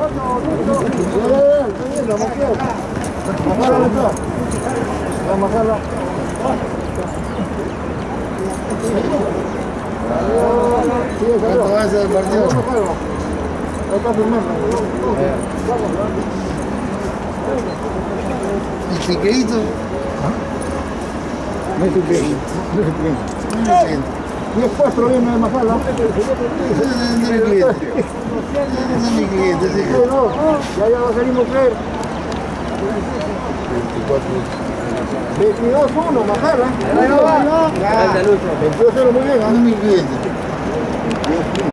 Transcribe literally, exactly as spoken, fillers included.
Vamos a bajarla. ¿Cuánto va a ser el partido? Ahí está firmando. ¿El chiquito? No es chiquito. No es chiquito. diez cuatro viene de Majala. Ese no es mi cliente. Ese no es mi cliente. Ya ya va a salir mujer. veintidós uno, Majala. veintidós cero, muy bien. No es mi cliente.